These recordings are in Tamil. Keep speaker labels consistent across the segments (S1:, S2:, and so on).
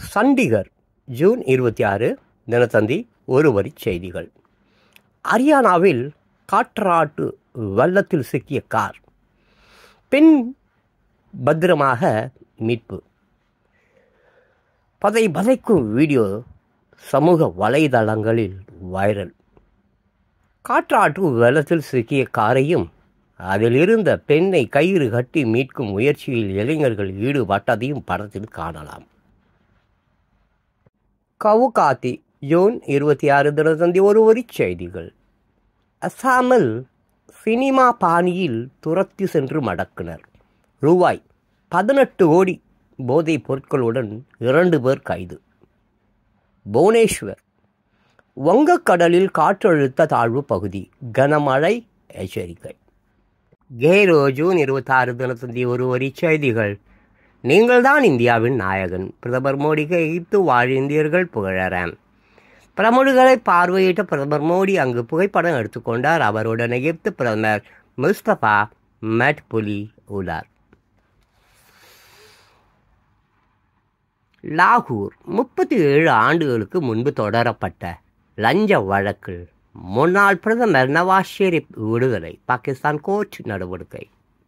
S1: சண்டிகர் ஜூன் 26 தினத்தந்தி ஒரு வரிச் செய்திகள். ஹரியானாவில் காற்றாட்டு வெள்ளத்தில் சிக்கிய கார், பெண் பத்திரமாக மீட்பு. பதைக்கும் வீடியோ சமூக வலைதளங்களில் வைரல். காற்றாட்டு வெள்ளத்தில் சிக்கிய காரையும் அதில் இருந்த பெண்ணை கயிறு கட்டி மீட்கும் முயற்சியில் இளைஞர்கள் ஈடுபட்டதையும் படத்தில் காணலாம். கவுகாத்தி ஜூன் 26 தினத்தந்தி ஒரு வரிச் செய்திகள். அசாமில் சினிமா பாணியில் துரத்தி சென்று மடக்கினர். ரூபாய் 18 கோடி போதைப் பொருட்களுடன் 2 பேர் கைது. புவனேஸ்வர் வங்கக்கடலில் காற்றழுத்த தாழ்வு பகுதி, கனமழை எச்சரிக்கை. கேரோ ஜூன் 26 தினத்தந்தி ஒரு வரிச் செய்திகள். நீங்கள்தான் இந்தியாவின் நாயகன். பிரதமர் மோடிக்கு எகிப்து வாழ் இந்தியர்கள் புகழறான். பிரமுகர்களை பார்வையிட்ட பிரதமர் மோடி அங்கு புகைப்படம் எடுத்துக்கொண்டார். அவருடன் எகிப்து பிரதமர் முஸ்தபா மட்புலி உள்ளார். லாகூர் 37 ஆண்டுகளுக்கு முன்பு தொடரப்பட்ட லஞ்ச வழக்கில் முன்னாள் பிரதமர் நவாஸ் ஷெரீப் விடுதலை, பாகிஸ்தான் கோர்ட் நடவடிக்கை.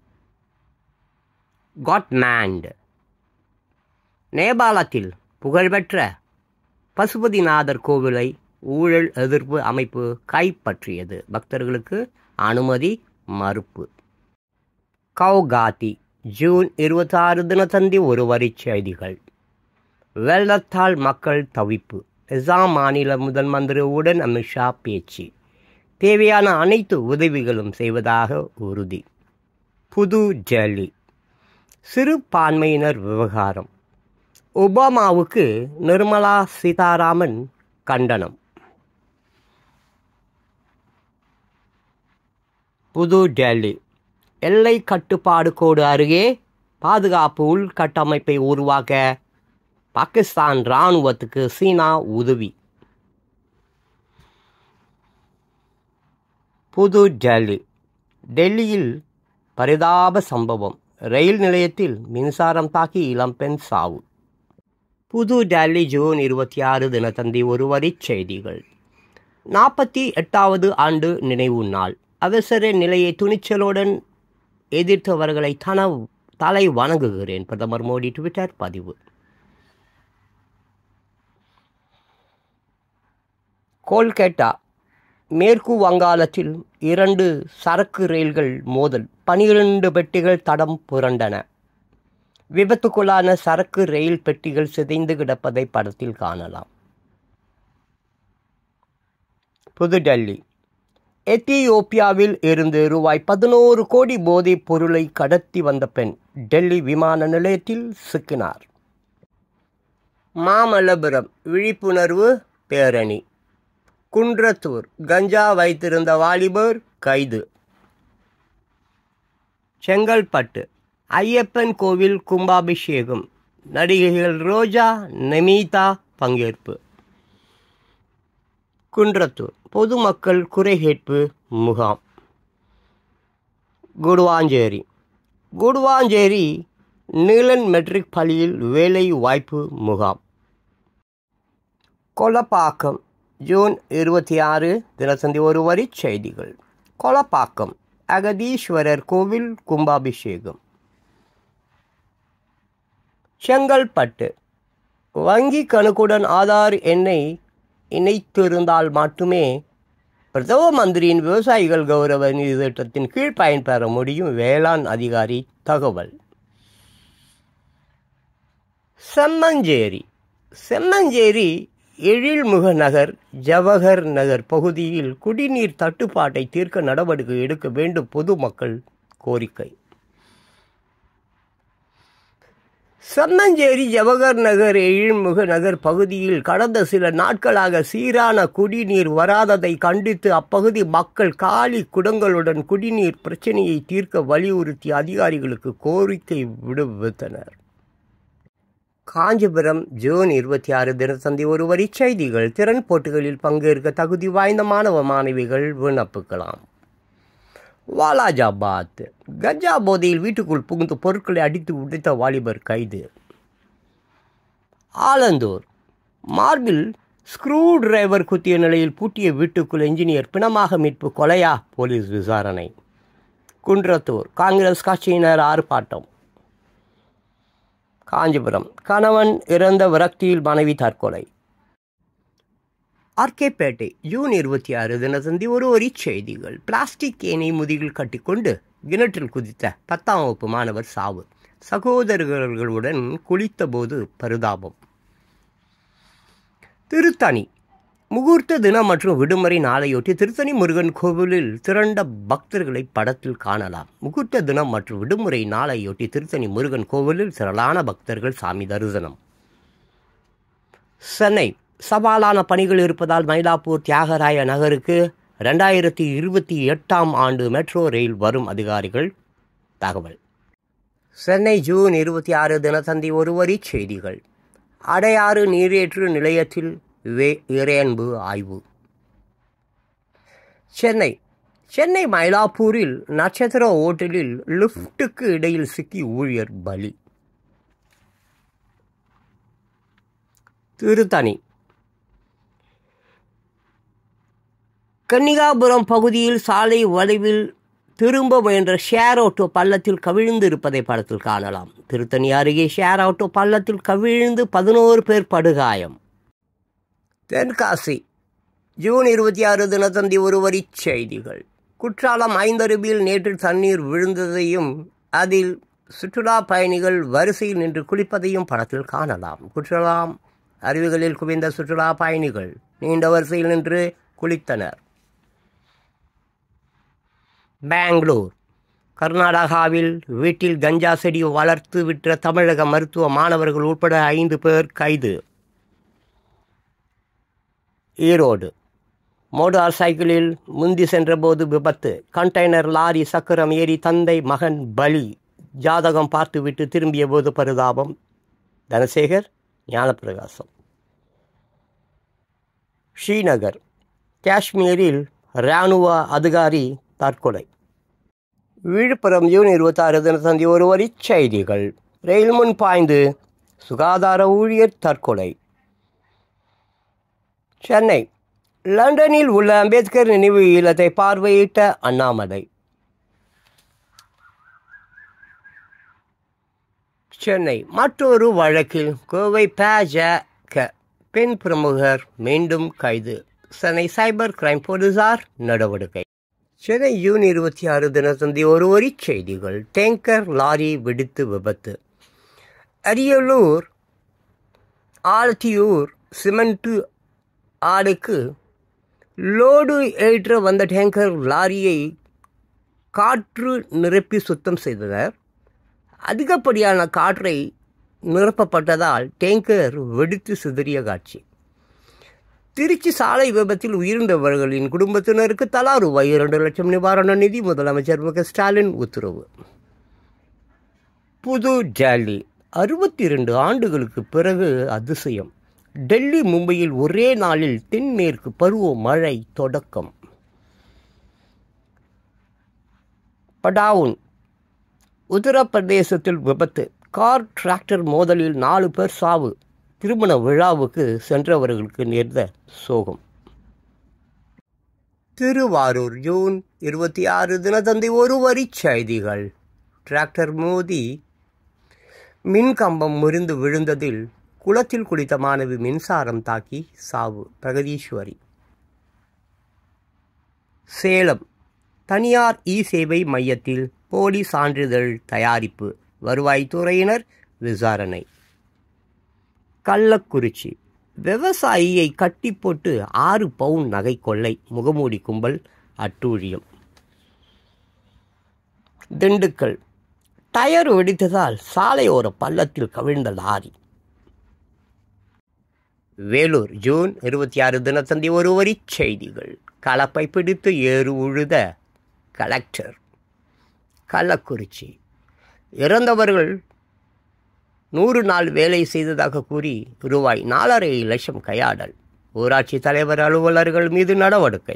S1: காட்மாண்ட் நேபாளத்தில் புகழ்பெற்ற பசுபதிநாதர் கோவிலை ஊழல் எதிர்ப்பு அமைப்பு கைப்பற்றியது. பக்தர்களுக்கு அனுமதி மறுப்பு. கவுகாத்தி ஜூன் 26 தினத்தந்தி ஒரு வரிச் செய்திகள். வெள்ளத்தால் மக்கள் தவிப்பு. அசாம் மாநில முதல் மந்திரியுடன் அமித்ஷா பேச்சு. தேவையான அனைத்து உதவிகளும் செய்வதாக உறுதி. புது டெல்லி சிறுபான்மையினர் விவகாரம். ஒபாமாவுக்கு நிர்மலா சீதாராமன் கண்டனம். புது டெல்லி எல்லை கட்டுப்பாடு கோடு அருகே பாதுகாப்பு உள்கட்டமைப்பை உருவாக்க பாகிஸ்தான் இராணுவத்துக்கு சீனா உதவி. புது டெல்லி டெல்லியில் பரிதாப சம்பவம். ரயில் நிலையத்தில் மின்சாரம் தாக்கி இளம்பெண் சாவு. புது டெல்லி ஜூன் 26 தினத்தந்தி ஒரு வரிச் செய்திகள். 48வது ஆண்டு நினைவு நாள். அவசர நிலையை துணிச்சலுடன் எதிர்த்தவர்களை தலை வணங்குகிறேன். பிரதமர் மோடி ட்விட்டர் பதிவு. கோல்கட்டா மேற்கு வங்காளத்தில் 2 சரக்கு ரயில்கள் மோதல், 12 பெட்டிகள் தடம் புரண்டன. விபத்துக்குள்ளான சரக்கு ரயில் பெட்டிகள் சிதைந்து கிடப்பதை படத்தில் காணலாம். புதுடெல்லி எத்தியோப்பியாவில் இருந்து ரூபாய் 11 கோடி போதைப் பொருளை கடத்தி வந்த பெண் டெல்லி விமான நிலையத்தில் சிக்கினார். மாமல்லபுரம் விழிப்புணர்வு பேரணி. குன்றத்தூர் கஞ்சா வைத்திருந்த வாலிபர் கைது. செங்கல்பட்டு ஐயப்பன் கோவில் கும்பாபிஷேகம். நடிகைகள் ரோஜா, நமீதா பங்கேற்பு. குன்றத்தூர் பொதுமக்கள் குறை கேட்பு முகாம். குடுவாஞ்சேரி நீலன் மெட்ரிக் பள்ளியில் வேலை வாய்ப்பு முகாம். கொலப்பாக்கம் ஜூன் 26 தினத்தந்தி ஒரு வரிச் செய்திகள். கொலப்பாக்கம் அகதீஸ்வரர் கோவில் கும்பாபிஷேகம். செங்கல்பட்டு வங்கி கணக்குடன் ஆதார் எண்ணை இணைத்திருந்தால் மட்டுமே பிரதம மந்திரியின் விவசாயிகள் கௌரவ நிதி திட்டத்தின் கீழ் பயன்பெற முடியும். வேளாண் அதிகாரி தகவல். செம்மஞ்சேரி எழில்முக நகர், ஜவஹர் நகர் பகுதியில் குடிநீர் தட்டுப்பாட்டை தீர்க்க நடவடிக்கை எடுக்க வேண்டும். பொதுமக்கள் கோரிக்கை. செம்மஞ்சேரி ஜவஹர் நகர், எழில்முக நகர் பகுதியில் கடந்த சில நாட்களாக சீரான குடிநீர் வராததை கண்டித்து அப்பகுதி மக்கள் காலி குடங்களுடன் குடிநீர் பிரச்சனையை தீர்க்க வலியுறுத்தி அதிகாரிகளுக்கு கோரிக்கை விடுவித்தனர். காஞ்சிபுரம் ஜூன் 26 தினத்தந்தி ஒரு வரிச் செய்திகள். திறன் போட்டிகளில் பங்கேற்க தகுதி வாய்ந்த மாணவ மாணவிகள் விண்ணப்பிக்கலாம். வாலாஜாபாத் கஞ்சா போதையில் வீட்டுக்குள் புகுந்து பொருட்களை அடித்து உடைத்த வாலிபர் கைது. ஆலந்தூர் மார்பில் ஸ்க்ரூ டிரைவர் குத்திய நிலையில் பூட்டிய வீட்டுக்குள் என்ஜினியர் பிணமாக மீட்பு, கொலையா? போலீஸ் விசாரணை. குன்றத்தூர் காங்கிரஸ் கட்சியினர் ஆர்ப்பாட்டம். காஞ்சிபுரம் கணவன் இறந்த விரக்தியில் மனைவி தற்கொலை. ஆர்கேபேட்டை ஜூன் 26 தினத்தந்தி ஒரு செய்திகள். பிளாஸ்டிக் ஏனை முதுகில் கட்டிக்கொண்டு கிணற்றில் குதித்த 10ஆம் வகுப்பு மாணவர் சாவு. சகோதரர்களுடன் குளித்தபோது பரிதாபம். திருத்தணி முகூர்த்த தினம் மற்றும் விடுமுறை நாளையொட்டி திருத்தணி முருகன் கோவிலில் திரண்ட பக்தர்களை படத்தில் காணலாம். முகூர்த்த தினம் மற்றும் விடுமுறை நாளையொட்டி திருத்தணி முருகன் கோவிலில் திரளான பக்தர்கள் சாமி தரிசனம். சென்னை சவாலான பணிகள் இருப்பதால் மயிலாப்பூர் தியாகராய நகருக்கு 2028ஆம் ஆண்டு மெட்ரோ ரயில் வரும், அதிகாரிகள் தகவல். சென்னை ஜூன் 26 தினத்தந்தி ஒரு செய்திகள். அடையாறு நீரேற்று நிலையத்தில் இறையன்பு ஆய்வு. சென்னை மயிலாப்பூரில் நட்சத்திர ஓட்டலில் லிப்டுக்கு இடையில் சிக்கி ஊழியர் பலி. திருத்தணி கன்னிகாபுரம் பகுதியில் சாலை வளைவில் திரும்ப முயன்ற ஷேர் ஆட்டோ பள்ளத்தில் கவிழ்ந்து இருப்பதை படத்தில் காணலாம். திருத்தணி அருகே ஷேர் ஆட்டோ பள்ளத்தில் கவிழ்ந்து 11 பேர் படுகாயம். தென்காசி ஜூன் 26 தினத்தந்தி ஒரு செய்திகள். குற்றாலம் 5 அருவியில் நேற்று தண்ணீர் விழுந்ததையும் அதில் சுற்றுலா பயணிகள் வரிசையில் நின்று குளிப்பதையும் படத்தில் காணலாம். குற்றாலம் அருவிகளில் குவிந்த சுற்றுலா பயணிகள் நீண்ட வரிசையில் நின்று குளித்தனர். பெங்களூர் கர்நாடகாவில் வீட்டில் கஞ்சா செடி வளர்த்து விற்ற தமிழக மருத்துவ மாணவர்கள் உட்பட 5 பேர் கைது. ஈரோடு மோட்டார் சைக்கிளில் முந்தி சென்றபோது விபத்து. கண்டெய்னர் லாரி சக்கரம் ஏறி தந்தை மகன் பலி. ஜாதகம் பார்த்துவிட்டு திரும்பிய போது பரிதாபம். தனசேகர் ஞானப்பிரகாசம். ஸ்ரீநகர் காஷ்மீரில் இராணுவ அதிகாரி தற்கொலை. விழுப்புரம் ஜூன் 26 தினத்தந்தி ஒரு செய்திகள். ரயில் முன் பாய்ந்து சுகாதார ஊழியர் தற்கொலை. சென்னை லண்டனில் உள்ள அம்பேத்கர் நினைவு இல்லத்தை பார்வையிட்ட அண்ணாமலை. சென்னை மற்றொரு வழக்கில் கோவை பாஜக பெண் பிரமுகர் மீண்டும் கைது. சென்னை சைபர் கிரைம் போலீசார் நடவடிக்கை. சென்னை ஜூன் 26 தினத்தந்தி ஒரு செய்திகள். டேங்கர் லாரி வெடித்து விபத்து. அரியலூர் ஆலத்தியூர் சிமெண்ட் ஆலைக்கு லோடு ஏற்ற வந்த டேங்கர் லாரியை காற்று நிரப்பி சுத்தம் செய்தனர். அதிகப்படியான காற்றை நிரப்பப்பட்டதால் டேங்கர் வெடித்து சிதறிய காட்சி. திருச்சி சாலை விபத்தில் உயிரிழந்தவர்களின் குடும்பத்தினருக்கு தலா ரூபாய் 2 லட்சம் நிவாரண நிதி முதலமைச்சர் மு க ஸ்டாலின் உத்தரவு. புது டெல்லி 62 ஆண்டுகளுக்கு பிறகு அதிசயம். டெல்லி மும்பையில் ஒரே நாளில் தென்மேற்கு பருவ மழை தொடக்கம். படாவுன் உத்தரப்பிரதேசத்தில் விபத்து. கார் டிராக்டர் மோதலில் 4 பேர் சாவு. திருமண விழாவுக்கு சென்றவர்களுக்கு நேர்ந்த சோகம். திருவாரூர் ஜூன் 26 தினத்தந்தி ஒரு செய்திகள். டிராக்டர் மோதி மின்கம்பம் முறிந்து விழுந்ததில் குளத்தில் குளித்த மாணவி மின்சாரம் தாக்கி சாவு. பிரகதீஸ்வரி. சேலம் தனியார் சேவை மையத்தில் போலி சான்றிதழ் தயாரிப்பு. வருவாய்த்துறையினர் விசாரணை. கள்ளக்குறிச்சி விவசாயியை கட்டி போட்டு 6 பவுன் நகை கொள்ளை. முகமூடி கும்பல் அட்டூழியம். திண்டுக்கல் டயர் வெடித்ததால் சாலையோர பள்ளத்தில் கவிழ்ந்த லாரி. வேலூர் ஜூன் 26 தினத்தந்தி ஒரு செய்திகள். கலப்பை பிடித்து ஏறு உழுத கலெக்டர். கள்ளக்குறிச்சி இறந்தவர்கள் 100 நாள் வேலை செய்ததாக கூறி ரூபாய் 4.5 லட்சம் கையாடல். ஊராட்சி தலைவர் அலுவலர்கள் மீது நடவடிக்கை.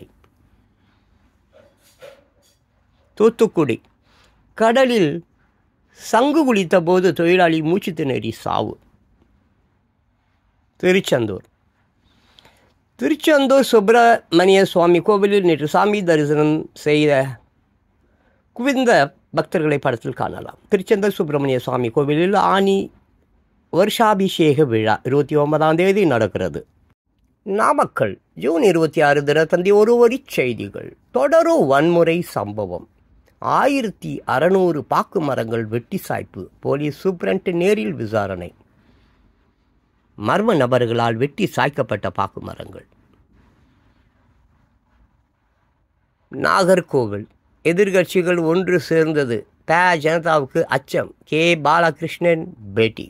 S1: தூத்துக்குடி கடலில் சங்கு குளித்த போது தொழிலாளி மூச்சு திணறி சாவு. திருச்செந்தூர் சுப்பிரமணிய சுவாமி கோவிலில் நேற்று சாமி தரிசனம் செய்த குவிந்த பக்தர்களை படத்தில் காணலாம். திருச்செந்தூர் சுப்பிரமணிய சுவாமி கோவிலில் ஆனி வருஷாபிஷேக விழா 29ஆம் தேதி நடக்கிறது. நாமக்கல் ஜூன் 26 தினத்தந்தி ஒருவரி செய்திகள். தொடரும் வன்முறை சம்பவம். 1600 பாக்கு மரங்கள் வெட்டி சாய்ப்பு. போலீஸ் சூப்பரண்ட் நேரில் விசாரணை. மர்ம நபர்களால் வெட்டி சாய்க்கப்பட்ட பாக்கு மரங்கள். நாகர்கோவில் எதிர்கட்சிகள் ஒன்று சேர்ந்தது. ஜனதாவுக்கு அச்சம். கே பாலகிருஷ்ணன் பேட்டி.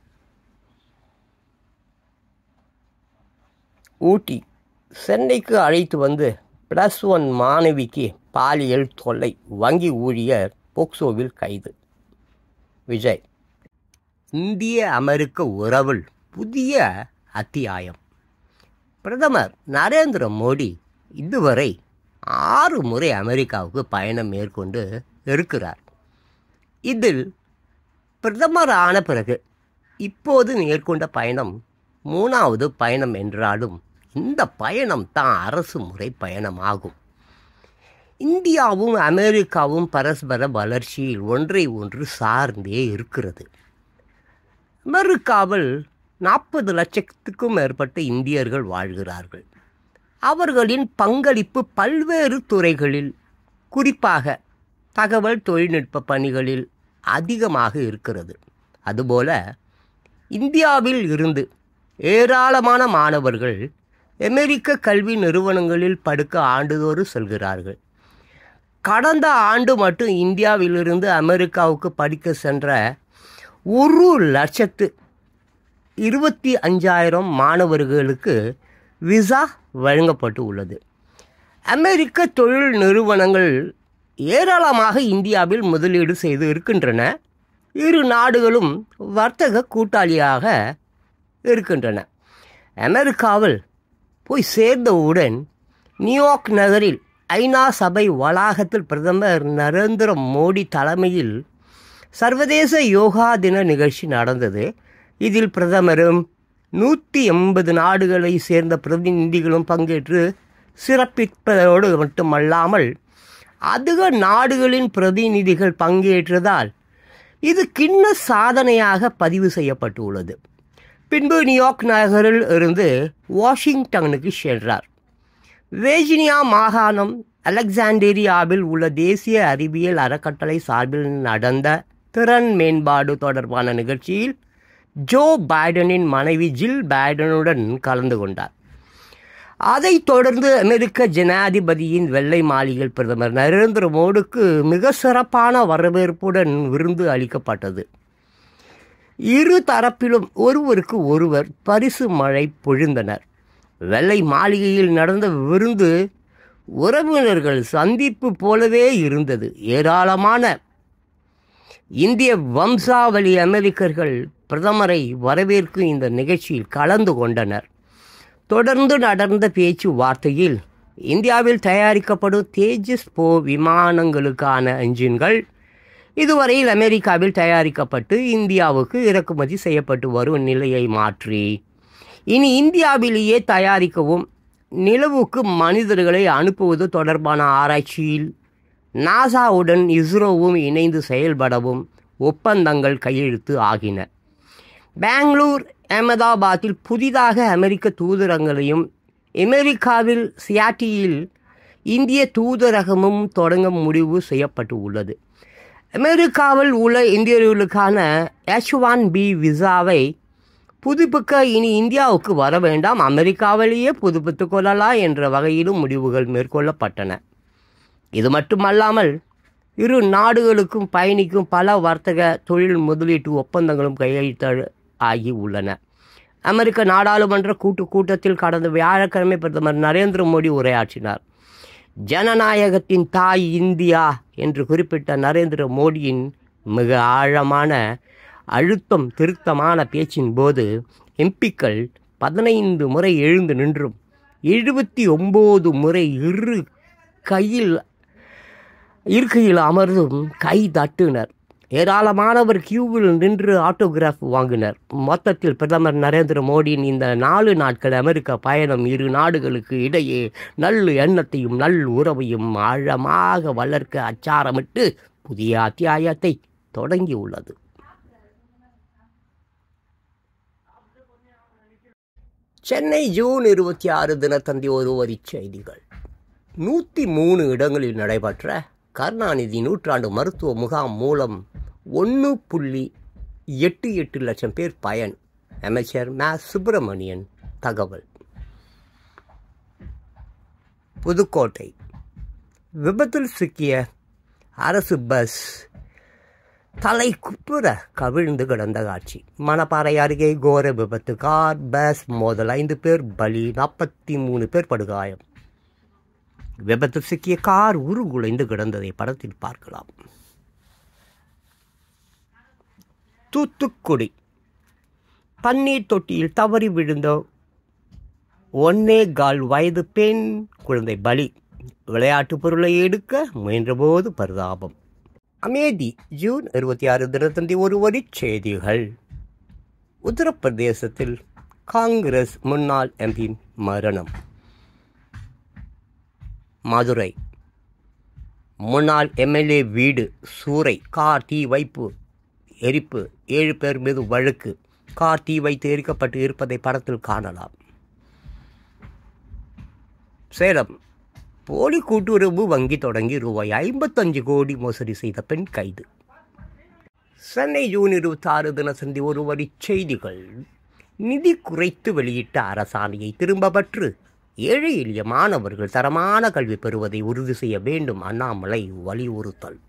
S1: ஊட்டி சென்னைக்கு அழைத்து வந்து +1 மாணவிக்கு பாலியல் தொல்லை. வங்கி ஊழியர் போக்சோவில் கைது. விஜய் இந்திய அமெரிக்க உறவில் புதிய அத்தியாயம். பிரதமர் நரேந்திர மோடி இதுவரை 6 முறை அமெரிக்காவுக்கு பயணம் மேற்கொண்டு இருக்கிறார். இதில் பிரதமர் ஆன பிறகு இப்போது மேற்கொண்ட பயணம் 3வது பயணம் என்றாலும் இந்த பயணம் தான் அரசு முறை பயணமாகும். இந்தியாவும் அமெரிக்காவும் பரஸ்பர வளர்ச்சியில் ஒன்றை ஒன்று சார்ந்தே இருக்கிறது. அமெரிக்காவில் 40 லட்சத்துக்கும் மேற்பட்ட இந்தியர்கள் வாழ்கிறார்கள். அவர்களின் பங்களிப்பு பல்வேறு துறைகளில், குறிப்பாக தகவல் தொழில்நுட்ப பணிகளில் அதிகமாக இருக்கிறது. அதுபோல இந்தியாவில் இருந்து ஏராளமான மாணவர்கள் அமெரிக்க கல்வி நிறுவனங்களில் படிக்க ஆண்டுதோறும் செல்கிறார்கள். கடந்த ஆண்டு மட்டும் இந்தியாவிலிருந்து அமெரிக்காவுக்கு படிக்க சென்ற 1,25,000 மாணவர்களுக்கு விசா வழங்கப்பட்டு உள்ளது. அமெரிக்க தொழில் நிறுவனங்கள் ஏராளமாக இந்தியாவில் முதலீடு செய்து இருக்கின்றன. இரு நாடுகளும் வர்த்தக கூட்டாளியாக இருக்கின்றன. அமெரிக்காவில் போய் சேர்ந்தவுடன் நியூயார்க் நகரில் ஐநா சபை வளாகத்தில் பிரதமர் நரேந்திர மோடி தலைமையில் சர்வதேச யோகா தின நிகழ்ச்சி நடந்தது. இதில் பிரதமரும் 180 நாடுகளை சேர்ந்த பிரதிநிதிகளும் பங்கேற்று சிறப்பிப்பதோடு மட்டுமல்லாமல் அதிக நாடுகளின் பிரதிநிதிகள் பங்கேற்றதால் இது கிண்ண சாதனையாக பதிவு செய்யப்பட்டுள்ளது. பின்பு நியூயார்க் நகரில் இருந்து வாஷிங்டனுக்கு சென்றார். வேர்ஜீனியா மாகாணம் அலெக்சாண்டிரியாவில் உள்ள தேசிய அறிவியல் அறக்கட்டளை சார்பில் நடந்த திறன் மேம்பாடு தொடர்பான நிகழ்ச்சியில் ஜோ பைடனின் மனைவி ஜில் பைடனுடன் கலந்து கொண்டார். அதைத் தொடர்ந்து அமெரிக்க ஜனாதிபதியின் வெள்ளை மாளிகையில் பிரதமர் நரேந்திர மோடிக்கு மிக சிறப்பான வரவேற்புடன் விருந்து அளிக்கப்பட்டது. இரு தரப்பிலும் ஒருவருக்கு ஒருவர் பரிசு மழை பொழிந்தனர். வெள்ளை மாளிகையில் நடந்த விருந்து உறவினர்கள் சந்திப்பு போலவே இருந்தது. ஏராளமான இந்திய வம்சாவளி அமெரிக்கர்கள் பிரதமரை வரவேற்கும் இந்த நிகழ்ச்சியில் கலந்து கொண்டனர். தொடர்ந்து நடந்த பேச்சுவார்த்தையில் இந்தியாவில் தயாரிக்கப்படும் தேஜஸ் போர் விமானங்களுக்கான என்ஜின்கள் இதுவரையில் அமெரிக்காவில் தயாரிக்கப்பட்டு இந்தியாவுக்கு இறக்குமதி செய்யப்பட்டு வரும் நிலையை மாற்றி இனி இந்தியாவிலேயே தயாரிக்கவும் நிலவுக்கு மனிதர்களை அனுப்புவது தொடர்பான ஆராய்ச்சியில் நாசாவுடன் இஸ்ரோவும் இணைந்து செயல்படவும் ஒப்பந்தங்கள் கையெழுத்து ஆகின. பெங்களூர், அகமதாபாத்தில் புதிதாக அமெரிக்க தூதரகங்களையும் அமெரிக்காவில் சியாட்டியில் இந்திய தூதரகமும் தொடங்க முடிவு செய்யப்பட்டு உள்ளது. அமெரிக்காவில் உள்ள இந்தியர்களுக்கான H-1B விசாவை புதுப்பிக்க இனி இந்தியாவுக்கு வர வேண்டாம், அமெரிக்காவிலேயே புதுப்பித்து கொள்ளலாம் என்ற வகையிலும் முடிவுகள் மேற்கொள்ளப்பட்டன. இது மட்டுமல்லாமல் இரு நாடுகளுக்கும் பயணிக்கும் பல வர்த்தக தொழில் முதலீட்டு ஒப்பந்தங்களும் கையெழுத்து ஆகி உள்ளன. அமெரிக்க நாடாளுமன்ற கூட்டத்தில் கடந்த வியாழக்கிழமை பிரதமர் நரேந்திர மோடி உரையாற்றினார். ஜனநாயகத்தின் தாய் இந்தியா என்று குறிப்பிட்ட நரேந்திர மோடியின் மிக ஆழமான அழுத்தம் திருத்தமான பேச்சின் போது எம்பிக்கள் 15 முறை எழுந்து நின்றும் 79 முறை இருக்கையில் அமர்ந்தும் கை தட்டினர். ஏராளமானவர் கியூவில் நின்று ஆட்டோகிராஃப் வாங்கினர். மொத்தத்தில் பிரதமர் நரேந்திர மோடியின் இந்த 4 நாட்கள் அமெரிக்க பயணம் இரு நாடுகளுக்கு இடையே நல்ல எண்ணத்தையும் நல் உறவையும் ஆழமாக வளர்க்க அச்சாரமிட்டு புதிய அத்தியாயத்தை தொடங்கியுள்ளது. சென்னை ஜூன் 26 தினத்தந்தி ஒரு வரிச் செய்திகள். 103 இடங்களில் நடைபெற்ற கருணாநிதி நூற்றாண்டு மருத்துவ முகாம் மூலம் 1.88 லட்சம் பேர் பயன். அமைச்சர் ம. சுப்பிரமணியன் தகவல். புதுக்கோட்டை விபத்தில் சிக்கிய அரசு பஸ் தலை குப்புற கவிழ்ந்து கிடந்த காட்சி. மணப்பாறை அருகே கோர விபத்து. கார் பஸ் மோதல் 5 பேர் பலி, 43 பேர் படுகாயம். விபத்து சிக்கிய கார் உருகுலைந்து கிடந்ததை படத்தில் பார்க்கலாம். தூத்துக்குடி பன்னீர் தொட்டியில் தவறி விழுந்த 1.25 வயது பெண் குழந்தை பலி. விளையாட்டு பொருளை எடுக்க முயன்றபோது பரிதாபம். அமேதி ஜூன் 26 தினத்தந்தி ஒரு வரிச் செய்திகள். உத்தரப்பிரதேசத்தில் காங்கிரஸ் முன்னாள் எம்பி மரணம். மதுரை முன்னாள் எம்எல்ஏ வீடு சூறை, கார் தீ வைப்பு எரிப்பு, 7 பேர் மீது வழக்கு. கார் தீ வைத்து எரிக்கப்பட்டு இருப்பதை படத்தில் காணலாம். சேலம் போலி கூட்டுறவு வங்கி தொடங்கி ரூபாய் 55 கோடி மோசடி செய்த பெண் கைது. சென்னை ஜூன் 26 தினசந்தி ஒரு வரிச் செய்திகள். நிதி குறைத்து வெளியிட்ட அரசாணையை திரும்ப பெற்று ஏழை எளிய மாணவர்கள் தரமான கல்வி பெறுவதை உறுதி செய்ய வேண்டும். அண்ணாமலை வலியுறுத்தல்.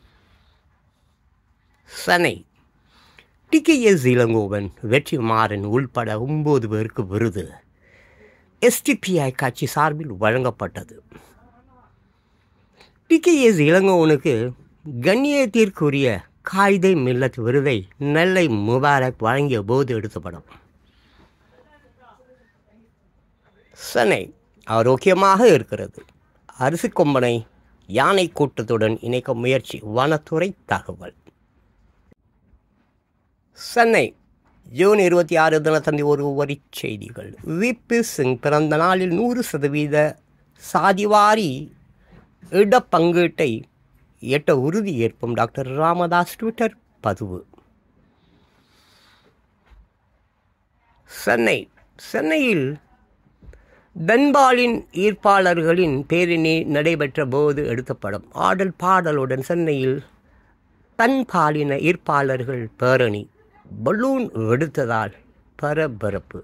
S1: சென்னை TKS இளங்கோவன், வெற்றிமாறன் உள்பட 9 பேருக்கு விருது SDPI கட்சி சார்பில் வழங்கப்பட்டது. TKS இளங்கோவனுக்கு கண்ணியத்திற்குரிய காயிதே மில்லத் விருதை நெல்லை முபாரக் வழங்கிய போது எடுத்த படம். சென்னை ஆரோக்கியமாக இருக்கிறது. அரிசி கொம்பனை யானை கூட்டத்துடன் இணைக்க முயற்சி. வனத்துறை தகவல். சென்னை ஜூன் 26 தினத்தந்தி ஒரு வரிச் செய்திகள். VP சிங் பிறந்த நாளில் 100% சாதிவாரி இடப்பங்கீட்டை எட்ட உறுதி ஏற்பும் டாக்டர் ராமதாஸ் ட்விட்டர் பதிவு. சென்னையில் தன்பாலின் ஈர்ப்பாளர்களின் பேரணி நடைபெற்ற போது எடுத்த படம். ஆடல் பாடலுடன் சென்னையில் தன்பாலின ஈர்ப்பாளர்கள் பேரணி. பலூன் வெடித்ததால் பரபரப்பு.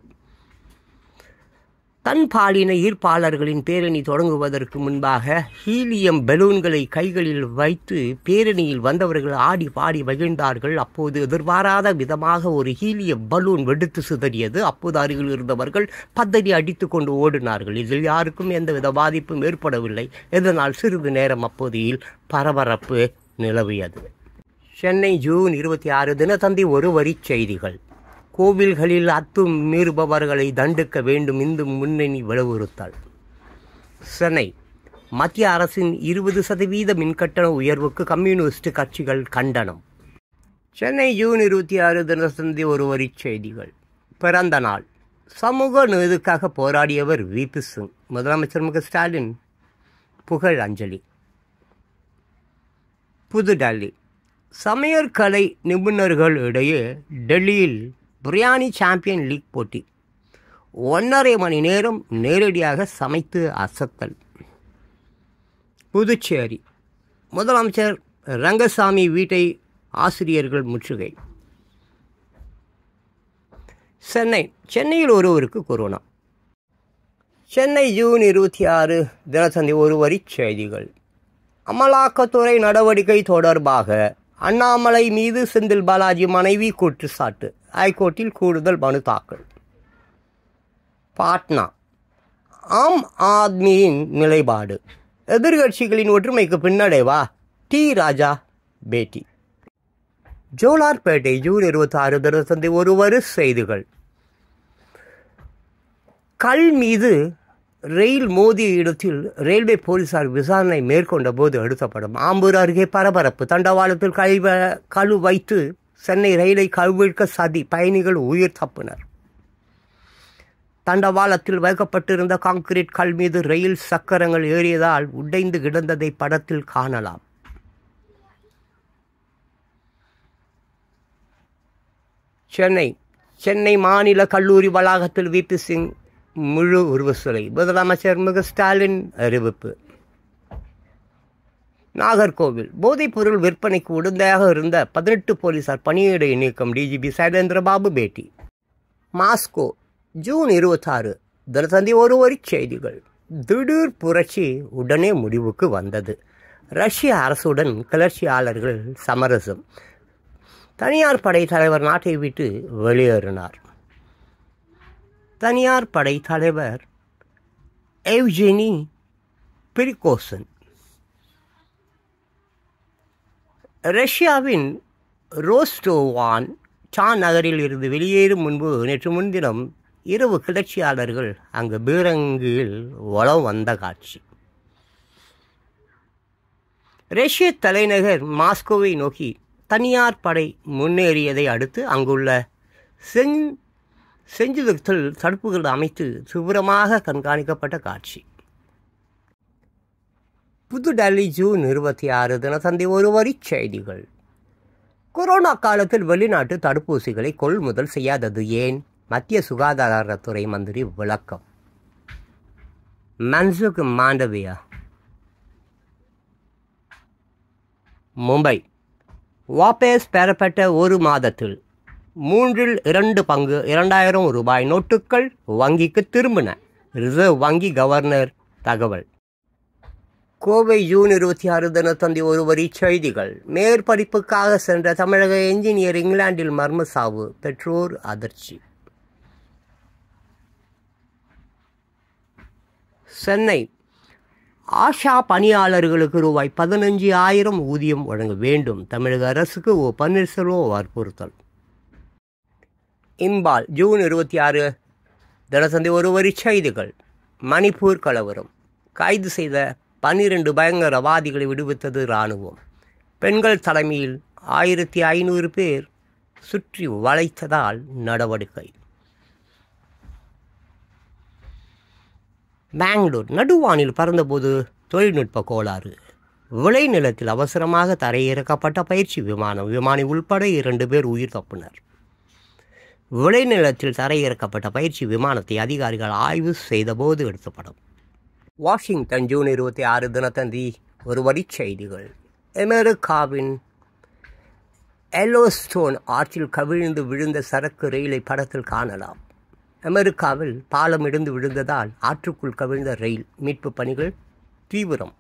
S1: தன்பாலின ஈர்ப்பாளர்களின் பேரணி தொடங்குவதற்கு முன்பாக ஹீலியம் பலூன்களை கைகளில் வைத்து பேரணியில் வந்தவர்கள் ஆடி பாடி மகிழ்ந்தார்கள். அப்போது எதிர்பாராத விதமாக ஒரு ஹீலியம் பலூன் வெடித்து சிதறியது. அப்போது அருகில் இருந்தவர்கள் பதறி அடித்து கொண்டு ஓடினார்கள். இதில் யாருக்கும் எந்தவித பாதிப்பும் ஏற்படவில்லை. இதனால் சிறிது நேரம் அப்போதில் பரபரப்பு நிலவியது. சென்னை ஜூன் 26 தினத்தந்தி ஒரு வரிச் செய்திகள். கோவில்களில் அத்துமீறுபவர்களை தண்டிக்க வேண்டும் இந்து முன்னணி வலியுறுத்தல். சென்னை மத்திய அரசின் 20% மின்கட்டண உயர்வுக்கு கம்யூனிஸ்ட் கட்சிகள் கண்டனம். சென்னை ஜூன் 26 தினத்தந்தி ஒரு வரிச் செய்திகள். பிறந்த நாள். சமூக நீதிக்காக போராடியவர் VP சிங். முதலமைச்சர் மு. ஸ்டாலின் புகழ் அஞ்சலி. புதுடெல்லி சமையற்கலை நிபுணர்கள் இடையே டெல்லியில் பிரியாணி சாம்பியன் லீக் போட்டி. 1.5 மணி நேரம் நேரடியாக சமைத்து அசத்தல். புதுச்சேரி முதலமைச்சர் ரங்கசாமி வீட்டை ஆசிரியர்கள் முற்றுகை. சென்னையில் ஒருவருக்கு கொரோனா. சென்னை ஜூன் 26 தினத்தந்தி ஒரு வரிச் செய்திகள். அமலாக்கத்துறை நடவடிக்கை தொடர்பாக அண்ணாமலை மீது செந்தில் பாலாஜி மனைவி குற்றச்சாட்டு. ஹைகோர்ட்டில் கூடுதல் மனு தாக்கல். பாட்னா ஆம் ஆத்மியின் நிலைப்பாடு. எதிர்கட்சிகளின் ஒற்றுமைக்கு பின்னடைவா? டி. ராஜா பேட்டி. ஜோலார்பேட்டை ஜூன் 26 தினத்தந்தி ஒரு வரி செய்திகள். கல் மீது ரயில் மோதிய இடத்தில் ரயில்வே போலீசார் விசாரணை மேற்கொண்ட போது எடுத்த படம். ஆம்பூர் அருகே பரபரப்பு. தண்டவாளத்தில் கழு வைத்து சென்னை ரயிலை கழுவிழ்க்க சதி. பயணிகள் உயிர் தப்பினர். தண்டவாளத்தில் வைக்கப்பட்டிருந்த கான்கிரீட் கல் மீது ரயில் சக்கரங்கள் ஏறியதால் உடைந்து கிடந்ததை படத்தில் காணலாம். சென்னை மாநில கல்லூரி வளாகத்தில் VP சிங் முழு உருவசிலை. முதலமைச்சர் மு.க. ஸ்டாலின் அறிவிப்பு. நாகர்கோவில் போதைப்பொருள் விற்பனைக்கு உடந்தையாக இருந்த 18 போலீசார் பணியிடை நீக்கம். DGP சைலேந்திரபாபு பேட்டி. Moscow June 26. தினத்தந்தி ஒரு வரி செய்திகள். திடீர் புரட்சி உடனே முடிவுக்கு வந்தது. ரஷ்ய அரசுடன் கிளர்ச்சியாளர்கள் சமரசம். தனியார் படை தலைவர் நாட்டை விட்டு வெளியேறினார். தனியார் படை தலைவர் எவ்ஜெனி பிரிகோசன் ரஷ்யாவின் ரோஸ்டோவான் சான் நகரில் இருந்து வெளியேறும் முன்பு நேற்று முன்தினம் இரவு கிளர்ச்சியாளர்கள் அங்கு பீரங்கியில் வலம் வந்த காட்சி. ரஷ்ய தலைநகர் மாஸ்கோவை நோக்கி தனியார் படை முன்னேறியதை அடுத்து அங்குள்ள செஞ்சுதத்தில் தடுப்புகள் அமைத்து தீவிரமாக கண்காணிக்கப்பட்ட காட்சி. புதுடெல்லி ஜூன் 26. தினத்தந்தி ஒரு வரி செய்திகள். கொரோனா காலத்தில் வெளிநாட்டு தடுப்பூசிகளை கொள்முதல் செய்யாதது ஏன்? மத்திய சுகாதாரத்துறை மந்திரி விளக்கம். மன்சுக் மாண்டவியா. மும்பை வாபஸ் பெறப்பட்ட ஒரு மாதத்தில் 2 பங்கு 2000 ரூபாய் நோட்டுகள் வங்கிக்கு திரும்பின. ரிசர்வ் வங்கி கவர்னர் தகவல். கோவை ஜூன் 26. தினத்தந்தி ஒரு வரி செய்திகள். மேற்படிப்புக்காக சென்ற தமிழக என்ஜினியர் இங்கிலாந்தில் மர்ம சாவு. பெற்றோர் அதிர்ச்சி. சென்னை ஆஷா பணியாளர்களுக்கு ரூபாய் 15,000 ஊதியம் வழங்க வேண்டும். தமிழக அரசுக்கு பன்னீர்செல்வம் வற்புறுத்தல். இம்பால் ஜூன் 26. தினத்தந்தி ஒரு வரி செய்திகள். மணிப்பூர் கலவரம். கைது செய்த 12 பயங்கரவாதிகளை விடுவித்தது இராணுவம். பெண்கள் தலைமையில் 1500 பேர் சுற்றி வளைத்ததால் நடவடிக்கை. பெங்களூர் நடுவானில் பறந்தபோது தொழில்நுட்ப கோளாறு. விளைநிலத்தில் அவசரமாக தரையிறக்கப்பட்ட பயிற்சி விமானம். விமானி உள்பட 2 பேர் உயிர் தப்பினர். விளைநிலத்தில் தரையிறக்கப்பட்ட பயிற்சி விமானத்தை அதிகாரிகள் ஆய்வு செய்தபோது எடுத்த படம். Washington June 26. தினத்தந்தி ஒரு வரி செய்திகள். அமெரிக்காவின் எல்லோஸ்டோன் ஆற்றில் கவிழ்ந்து விழுந்த சரக்கு ரயிலை படத்தில் காணலாம். அமெரிக்காவில் பாலம் இடிந்து விழுந்ததால் ஆற்றுக்குள் கவிழ்ந்த ரயில். மீட்பு பணிகள் தீவிரம்.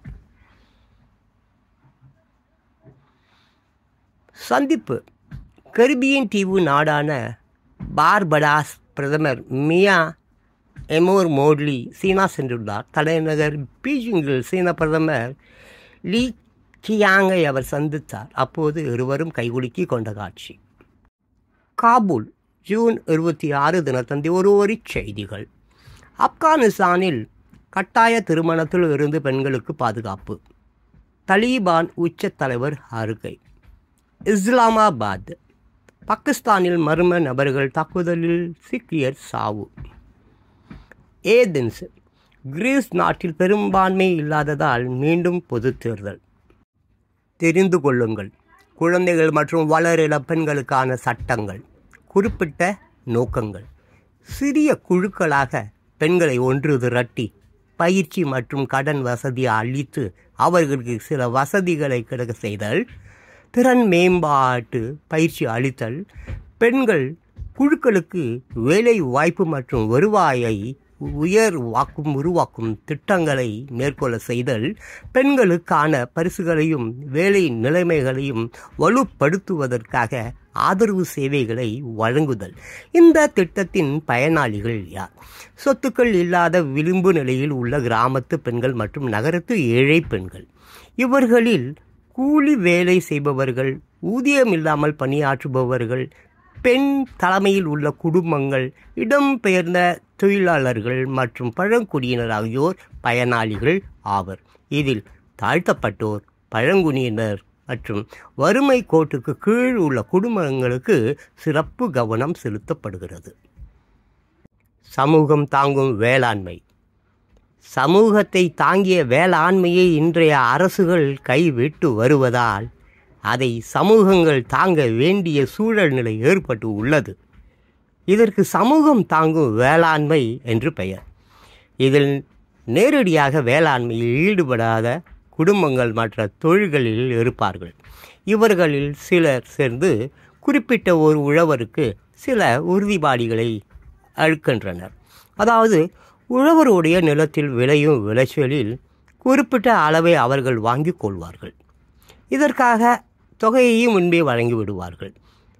S1: சந்திப்பு. கரிபியன் தீவு நாடான பார்படாஸ் பிரதமர் மியா எமோர் மோட்லி சீனா சென்றுள்ளார். தலைநகர் பீஜிங்கில் சீன பிரதமர் லீ கியாங்கை அவர் சந்தித்தார். அப்போது இருவரும் கைகுலுக்கி கொண்ட காட்சி. காபூல் ஜூன் 26. தினத்தந்தி ஒரு வரி செய்திகள். ஆப்கானிஸ்தானில் கட்டாய திருமணத்தில் இருந்து பெண்களுக்கு பாதுகாப்பு. தலீபான் உச்ச தலைவர் அறிக்கை. இஸ்லாமாபாத். பாகிஸ்தானில் மர்ம நபர்கள் தாக்குதலில் சீக்கியர் சாவு. ஏதென்ஸ். கிரீஸ் நாட்டில் பெரும்பான்மை இல்லாததால் மீண்டும் பொது தேர்தல். தெரிந்து கொள்ளுங்கள். குழந்தைகள் மற்றும் வளரிளம் பெண்களுக்கான சட்டங்கள். குறிப்பிட்ட நோக்கங்கள். சிறிய குழுக்களாக பெண்களை ஒன்று திரட்டி பயிற்சி மற்றும் கடன் வசதி அளித்து அவர்களுக்கு சில வசதிகளை கிடைக்க செய்தல். திறன் மேம்பாட்டு பயிற்சி அளித்தல். பெண்கள் குழுக்களுக்கு வேலை வாய்ப்பு மற்றும் வருவாயை உருவாக்கும் திட்டங்களை மேற்கொள்ள செய்தல். பெண்களுக்கான பரிசுகளையும் வேலை நிலைமைகளையும் வலுப்படுத்துவதற்காக ஆதரவு சேவைகளை வழங்குதல். இந்த திட்டத்தின் பயனாளிகள் யார்? சொத்துக்கள் இல்லாத விளிம்பு நிலையில் உள்ள கிராமத்து பெண்கள் மற்றும் நகரத்து ஏழை பெண்கள். இவர்களில் கூலி வேலை செய்பவர்கள், ஊதியம் இல்லாமல் பணியாற்றுபவர்கள், பெண் தலைமையில் உள்ள குடும்பங்கள், இடம்பெயர்ந்த தொழிலாளர்கள் மற்றும் பழங்குடியினர் ஆகியோர் பயனாளிகள் ஆவர். இதில் தாழ்த்தப்பட்டோர், பழங்குடியினர் மற்றும் வறுமை கோட்டுக்கு கீழ் உள்ள குடும்பங்களுக்கு சிறப்பு கவனம் செலுத்தப்படுகிறது. சமூகம் தாங்கும் வேளாண்மை. சமூகத்தை தாங்கிய வேளாண்மையை இன்றைய அரசுகள் கைவிட்டு வருவதால் அதை சமூகங்கள் தாங்க வேண்டிய சூழல் நிலை ஏற்பட்டு உள்ளது. இதற்கு சமூகம் தாங்கும் வேளாண்மை என்று பெயர். இதில் நேரடியாக வேளாண்மையில் ஈடுபடாத குடும்பங்கள் மற்ற தொழில்களில் இருப்பார்கள். இவர்களில் சிலர் சேர்ந்து குறிப்பிட்ட ஒரு உழவருக்கு சில உறுதிபாடுகளை அளிக்கின்றனர். அதாவது உழவருடைய நிலத்தில் விளையும் விளைச்சலில் குறிப்பிட்ட அளவை அவர்கள் வாங்கி கொள்வார்கள். இதற்காக தொகையையும் முன்பே வழங்கி விடுவார்கள்.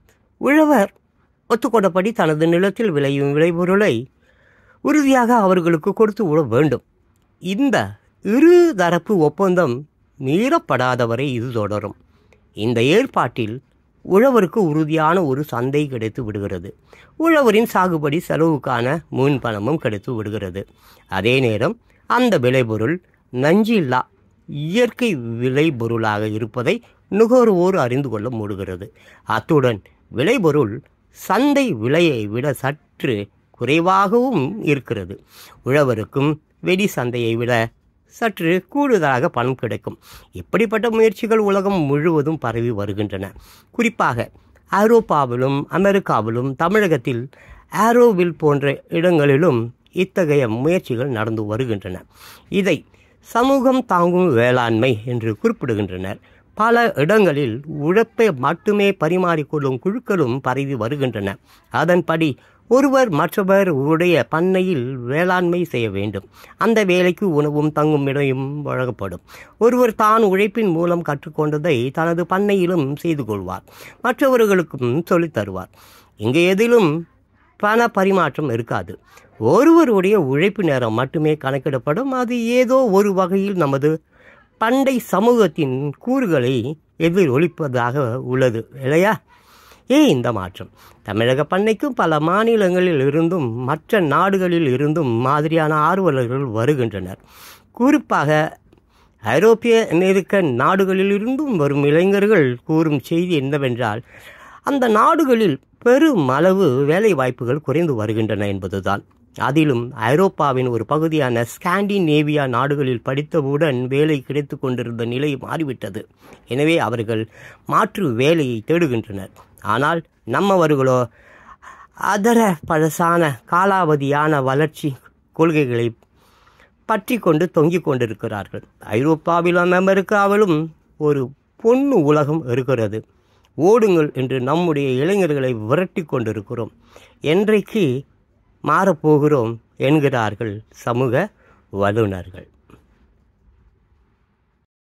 S1: உழவர் ஒத்துக்கொண்டபடி தனது நிலத்தில் விளையும் விளைபொருளை உறுதியாக அவர்களுக்கு கொடுத்து விட வேண்டும். இந்த இரு தரப்பு ஒப்பந்தம் மீறப்படாதவரை இது தொடரும். இந்த ஏற்பாட்டில் உழவருக்கு உறுதியான ஒரு சந்தை கிடைத்து விடுகிறது. உழவரின் சாகுபடி செலவுக்கான முன்பணமும் கிடைத்து விடுகிறது. அதே நேரம் அந்த விளைபொருள் நஞ்சில்லா இயற்கை விளைபொருளாக இருப்பதை நுகர்வோர் அறிந்து கொள்ள முடிகிறது. அத்துடன் விளைபொருள் சந்தை விலையை விட சற்று குறைவாகவும் இருக்கிறது. உழவருக்கும் வெளி சந்தையை விட சற்று கூடுதலாக பணம் கிடைக்கும். இப்படிப்பட்ட முயற்சிகள் உலகம் முழுவதும் பரவி வருகின்றன. குறிப்பாக ஐரோப்பாவிலும் அமெரிக்காவிலும் தமிழகத்தில் ஆரோவில் போன்ற இடங்களிலும் இத்தகைய முயற்சிகள் நடந்து வருகின்றன. இதை சமூகம் தாங்கும் வேளாண்மை என்று குறிப்பிடுகின்றனர். பல இடங்களில் உழைப்பை மட்டுமே பரிமாறிக்கொள்ளும் குழுக்களும் பரவி வருகின்றன. அதன்படி ஒருவர் மற்றவர் உடைய பண்ணையில் வேளாண்மை செய்ய வேண்டும். அந்த வேலைக்கு உணவும் தங்கும் இடையும் வழங்கப்படும். ஒருவர் தான் உழைப்பின் மூலம் கற்றுக்கொண்டதை தனது பண்ணையிலும் செய்து கொள்வார். மற்றவர்களுக்கும் சொல்லித் தருவார். இங்கே எதிலும் பண பரிமாற்றம் இருக்காது. ஒருவருடைய உழைப்பு நேரம் மட்டுமே கணக்கிடப்படும். அது ஏதோ ஒரு வகையில் நமது பண்டை சமூகத்தின் கூறுகளை எதிரொலிப்பதாக உள்ளது இல்லையா? இந்த மாற்றம் தமிழக பண்ணைக்கும் பல மாநிலங்களில் இருந்தும் மற்ற நாடுகளில் இருந்தும் மாதிரியான ஆர்வலர்கள் வருகின்றனர். குறிப்பாக ஐரோப்பிய அமெரிக்க நாடுகளில் இருந்தும் வரும் இளைஞர்கள் கூறும் செய்தி என்னவென்றால், அந்த நாடுகளில் பெருமளவு வேலை வாய்ப்புகள் குறைந்து வருகின்றன என்பதுதான். அதிலும் ஐரோப்பாவின் ஒரு பகுதியான ஸ்காண்டினேவியா நாடுகளில் படித்தவுடன் வேலை கிடைத்து கொண்டிருந்த நிலை மாறிவிட்டது. எனவே அவர்கள் மாற்று வேலையை தேடுகின்றனர். ஆனால் நம்மவர்களோ அதர பழசான காலாவதியான வளர்ச்சி கொள்கைகளை பற்றி கொண்டு தொங்கிக் கொண்டிருக்கிறார்கள். ஐரோப்பாவிலும் அமெரிக்காவிலும் ஒரு பொண்ணு உலகம் இருக்கிறது. ஓடுங்கள் என்று நம்முடைய இளைஞர்களை விரட்டி கொண்டிருக்கிறோம். என்றைக்கு மாறப்போகிறோம் என்கிறார்கள் சமூக வல்லுநர்கள்.